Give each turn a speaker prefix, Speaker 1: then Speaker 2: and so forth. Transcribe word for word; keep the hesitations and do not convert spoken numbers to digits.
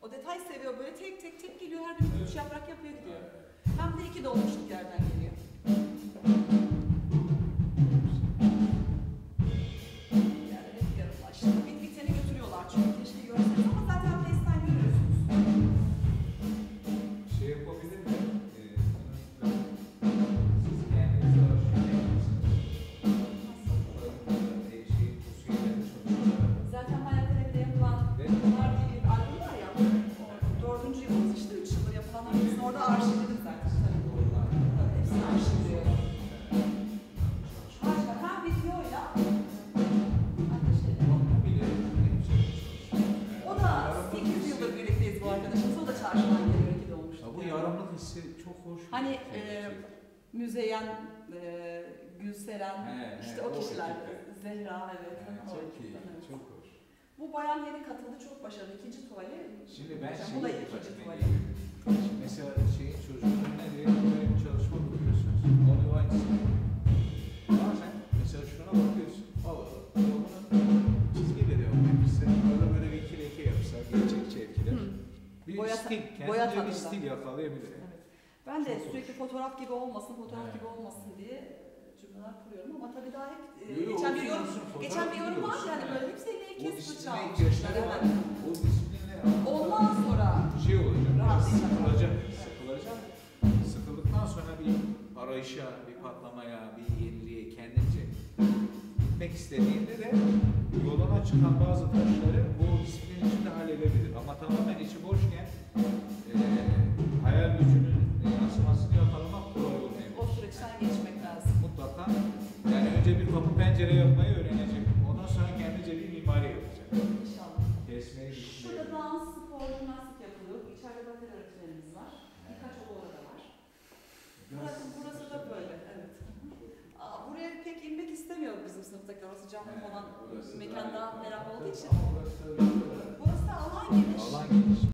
Speaker 1: O detay seviyor, böyle tek tek tek geliyor, her gün üç yaprak yapıyor gidiyor. Hem de iki dolmuşluk yerden geliyor. Yani hep yarım başlı. Bit biteni götürüyorlar çünkü keşke görseniz ama zaten FaceTime görüyorsunuz.
Speaker 2: Şey yapabilir mi? Ee, siz kendinize alışıyorsunuz. Şey, pusuya çalışıyorlar.
Speaker 1: Zaten Hayalperen'de yapılan bunlar diye bir albüm var ya, o dördüncü yılımız işte, üç yıldır yapılanlar hepsini orada arşivledim zaten. Tabii, hepsini arşivliyorum. Harika, hem videoyla o da sekiz yıldır birlikteyiz bu arkadaşımız, o da çarşıdan geliyor, iki doğmuştu.
Speaker 2: Bu yaramlık hissi çok hoş.
Speaker 1: Hani
Speaker 2: bir
Speaker 1: e,
Speaker 2: şey.
Speaker 1: Müzeyyen, e, Gülseren,
Speaker 2: He,
Speaker 1: işte
Speaker 2: he,
Speaker 1: o
Speaker 2: o
Speaker 1: kişiler,
Speaker 2: ekipte.
Speaker 1: Zehra, evet.
Speaker 2: Evet,
Speaker 1: o
Speaker 2: çok
Speaker 1: ekipten,
Speaker 2: iyi,
Speaker 1: evet.
Speaker 2: çok hoş.
Speaker 1: Bu bayan yeni katıldı, çok başarılı. İkinci tuvali.
Speaker 2: Şimdi ben
Speaker 1: bu da
Speaker 2: şeyi
Speaker 1: ikinci
Speaker 2: dikkatime
Speaker 1: tuvali.
Speaker 2: geliyor. Mesela şeyin çocuklarına diye böyle bir çalışma kuruyorsunuz. Onu aynısı. Bazen mesela şuna bakıyorsun. Allah Allah. Bunun çizgiyle devam etmişse, orada böyle bir iki leke yapsa, gerçekçi etkiler. Bir
Speaker 1: Boya-
Speaker 2: stil,
Speaker 1: boya
Speaker 2: kendince bir
Speaker 1: tadında.
Speaker 2: stil yakalayabilir.
Speaker 1: Evet. Ben de
Speaker 2: Çok
Speaker 1: sürekli
Speaker 2: hoş.
Speaker 1: fotoğraf gibi olmasın, fotoğraf
Speaker 2: Evet.
Speaker 1: gibi olmasın diye cümleler kuruyorum ama tabii daha hep e,
Speaker 2: Yo, yo,
Speaker 1: geçen bir
Speaker 2: olsun,
Speaker 1: yorum,
Speaker 2: olsun, fotoğraf
Speaker 1: geçen bir yorum
Speaker 2: gibi
Speaker 1: var
Speaker 2: olsun,
Speaker 1: yani
Speaker 2: evet.
Speaker 1: böyle hepsi eline
Speaker 2: O
Speaker 1: kes bıçağı
Speaker 2: disipline
Speaker 1: almışlar.
Speaker 2: ihtiyaçları var.
Speaker 1: Evet.
Speaker 2: O disiplinle
Speaker 1: Ondan sonra
Speaker 2: şey olacak.
Speaker 1: Rahatlayacak.
Speaker 2: Sıkılacak. Sıkılacak. Sıkıldıktan sonra bir arayışa, bir patlamaya, bir yeniliğe kendince gitmek istediğinde de yoluna çıkan bazı taşları bu disiplin içinde halledebilir. Ama tamamen içi boşken e, hayal gücünün yansımasını yakalamak kolay olmayabilir.
Speaker 1: o süreçten geçmek lazım.
Speaker 2: Mutlaka yani önce bir kapı pencere yapmayı öğrenecek. Ondan sonra kendince bir mimari yapacak.
Speaker 1: İnşallah.
Speaker 2: Kesmeyi
Speaker 1: Şurada
Speaker 2: düşünüyorum.
Speaker 1: dans, spor, jimnastik yapılıyor. İçeride bater öğretmenimiz var. Birkaç oda orada var. Burası, burası da böyle, evet. Aa, buraya pek inmek istemiyor bizim sınıftakiler. Orası camlı
Speaker 2: Evet,
Speaker 1: falan
Speaker 2: burası
Speaker 1: mekan
Speaker 2: daha
Speaker 1: daha
Speaker 2: iyi.
Speaker 1: merak olduğu için.
Speaker 2: Ama burası da-
Speaker 1: Burası da alan geniş.
Speaker 2: Alan geniş.